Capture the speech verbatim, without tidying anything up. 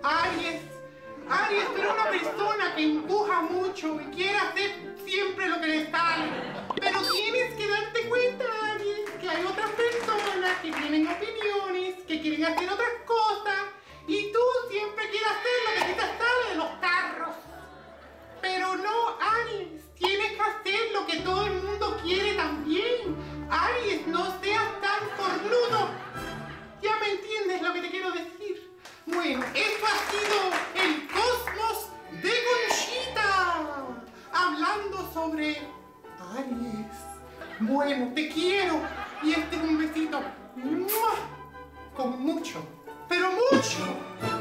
Aries. Aries, tú eres una persona que empuja mucho y quiere hacer siempre lo que le sale. Pero tienes que darte cuenta, Aries, que hay otras personas que tienen opiniones, que quieren hacer otras cosas, y tú siempre quieres hacer lo que a ti te sale de los carros. Pero no, Aries, tienes que hacer lo que todo el mundo quiere también. Aries, no seas tan cornudo. ¿Ya me entiendes lo que te quiero decir? Bueno, esto ha sido el Cosmos de Conchita, hablando sobre Aries. Bueno, te quiero, y este es un besito ¡mua! Con mucho, pero mucho